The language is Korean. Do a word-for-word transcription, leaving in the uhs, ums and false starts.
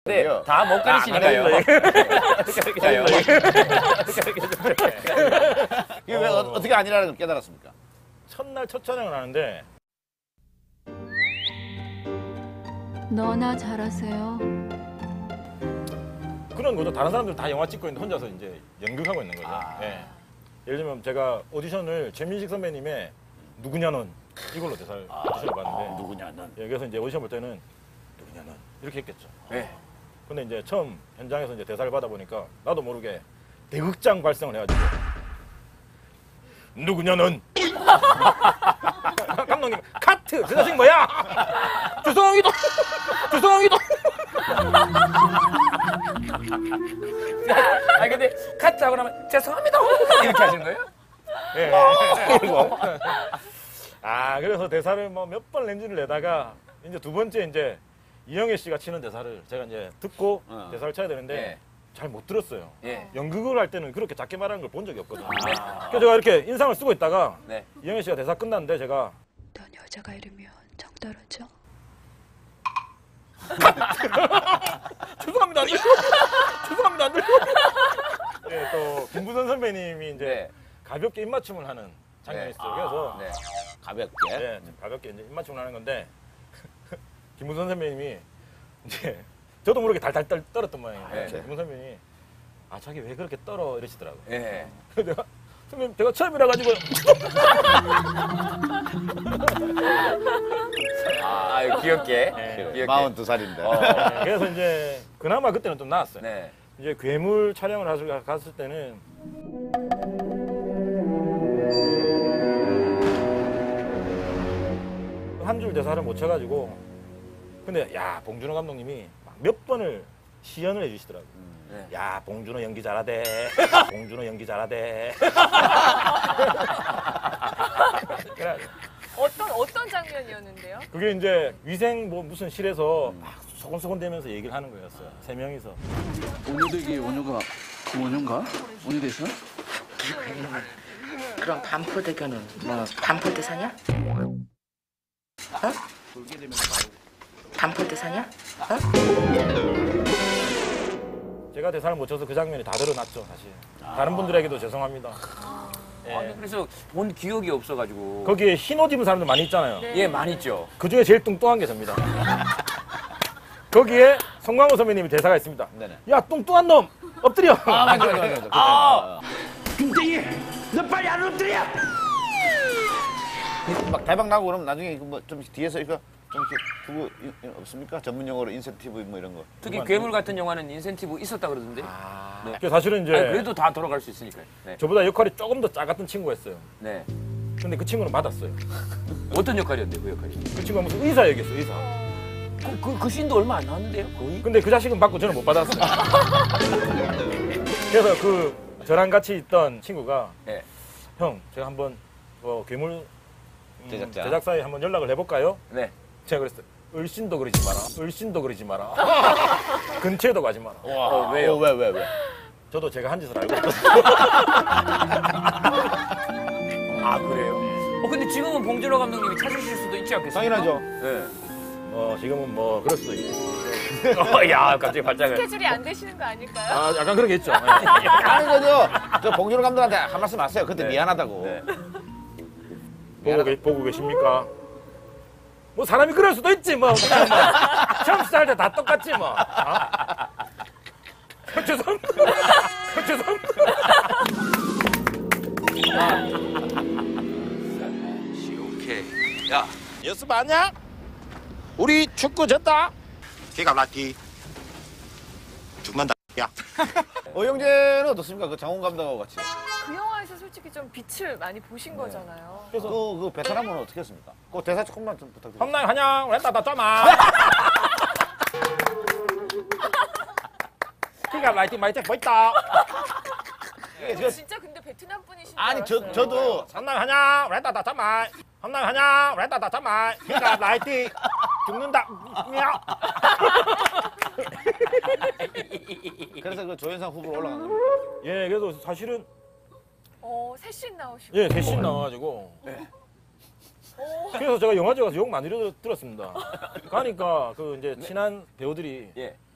네, 다 못 가리시니까요. 그러니까요. 이게 왜 어, 어떻게 아니라는 걸 깨달았습니까? 첫날 첫 촬영을 하는데 너나 잘하세요. 그런 거죠. 다른 사람들 다 영화 찍고 있는데 혼자서 이제 연극하고 있는 거죠. 아. 예. 예를 들면 제가 오디션을 최민식 선배님의 누구냐 넌 이걸로 대사를 오디션을 봤는데 누구냐 넌. 예, 그래서 이제 오디션 볼 때는 누구냐 넌 이렇게 했겠죠. 네. 근데 이제 처음 현장에서 이제 대사를 받아보니까 나도 모르게 대극장 발성을 해가지고 누구냐 넌 감독님 카트 그 자식 뭐야 주성이도 주성이도 아니 근데 카트 하고 나면 죄송합니다 이렇게 하시는 거예요? 예. 그리고 아 그래서 대사를 뭐 몇 번 렌즈를 내다가 이제 두 번째 이제 이영애 씨가 치는 대사를 제가 이제 듣고 어. 대사를 쳐야 되는데 예. 잘 못 들었어요. 예. 연극을 할 때는 그렇게 작게 말하는 걸 본 적이 없거든요. 그래서 제가 이렇게 인상을 쓰고 있다가 네. 이영애 씨가 대사 끝났는데 제가 넌 여자가 이러면 정 떨어져. 죄송합니다. 안 들려. 죄송합니다. 안 들려. 예, 또 김부선 선배님이 이제 네. 가볍게 입맞춤을 하는 장면이 네. 있어요. 그래서 네. 가볍게. 예, 가볍게 이제 입맞춤을 하는 건데 김부선 선배님이 이제 저도 모르게 달달 떨었던 모양이에요. 네. 김부선 선배님이 아 자기 왜 그렇게 떨어 이러시더라고요. 예. 그래서 내가 선배님 제가 처음이라 가지고 아, 아유, 귀엽게. 네. 귀엽게. 마흔두 살인데. 어. 네, 그래서 이제 그나마 그때는 좀 나았어요. 네. 이제 괴물 촬영을 하러 갔을 때는 한 줄 대사를 못 쳐가지고 근데 야 봉준호 감독님이 막 몇 번을 시연을 해주시더라고요. 네. 야 봉준호 연기 잘하대. 봉준호 연기 잘하대. 그래, 어떤 어떤 장면이었는데요? 그게 이제 위생 뭐 무슨 실에서 막 소곤소곤 대면서 얘기를 하는 거였어요. 세 명이서. 오늘도 이게 원효가 그 원효인가? 원효대사? 그럼 반포대교는 뭐 반포대사냐? 어? 반포대사냐? 어? 제가 대사를 못 쳐서 그 장면이 다 드러났죠, 사실. 다른 분들에게도 죄송합니다. 예. 아니, 그래서 본 기억이 없어가지고. 거기에 흰 옷 입은 사람들 많이 있잖아요. 네. 예, 많이 있죠. 그 중에 제일 뚱뚱한 게 접니다. 거기에 송강호 선배님이 대사가 있습니다. 네네. 야, 뚱뚱한 놈! 엎드려! 아, 맞아, 맞아, 맞아. 맞아. 아! 김땡이! 너 빨리 안 엎드려! 막 대박 나고 그러면 나중에 뭐 좀 뒤에서 이거 좀 이렇게 그거 이- 이- 없습니까? 전문 용어로 인센티브 뭐 이런 거. 특히 괴물 같은 영화는 인센티브 있었다 그러던데. 아. 네. 그 사실은 이제 아니, 그래도 다 돌아갈 수 있으니까요. 네. 저보다 역할이 조금 더 작았던 친구였어요. 네. 근데 그 친구는 받았어요. 어떤 역할이었는데, 그 역할이? 그 친구가 무슨 의사 얘기했어, 의사. 그, 그, 그 씬도 얼마 안 나왔는데요, 거의? 근데 그 자식은 받고 저는 못 받았어요. 그래서 그 저랑 같이 있던 친구가 네. 형, 제가 한번 어, 괴물 음, 제작자. 제작사에 한번 연락을 해볼까요? 네. 제가 그랬어요. 을신도 그러지 마라. 을신도 그러지 마라. 근처에도 가지 마라. 어, 왜요? 어, 왜, 왜, 왜? 저도 제가 한 짓을 알고 있거든요. 아, 그래요? 어, 근데 지금은 봉준호 감독님이 찾으실 수도 있지 않겠습니까? 당연하죠. 네. 어, 지금은 뭐 그럴 수도 있고. 어, 야, 갑자기 발작을. 스케줄이 안 되시는 거 아닐까요? 아, 약간 그런 게 있죠. 네. 아니, 그죠. 저 봉준호 감독한테 한 말씀 하세요. 그때 네. 미안하다고. 네. 보고, 계, 보고 계십니까? 뭐 사람이 그럴 수도 있지 뭐. 그냥 뭐. 처음 시작할 때 다 똑같지 뭐. 어? 죄송합니다. 죄송합니다. 오케이. 야, 연습하냐? 우리 축구 졌다. 걔가 라티 죽는다 야 어영재는 어떻습니까? 그 장훈 감독하고 같이. 그 영화에서 솔직히 좀 빛을 많이 보신 거잖아요. 그, 그 베트남은 어떻게 했습니까? 그 대사 조금만 좀 부탁드립니다. 험날 한양 랬다다 짜마. 키가 라이팅 마이팅 보있다. 저 진짜 근데 베트남 분이신 줄 아니, 저, 알았어요. 저도 험날 한양 랬다다 짜마. 험날 한양 랬다다 짜마. 키가 라이팅 죽는다. 야. 그래서 그 조연상 후보로 올라간 겁니다. 예, 그래서 사실은 어, 셋신 나오시고. 예, 대신 나와가지고. 그래서 제가 영화제 가서 욕 많이 들었- 들었습니다. 가니까 그 이제 친한 배우들이 예.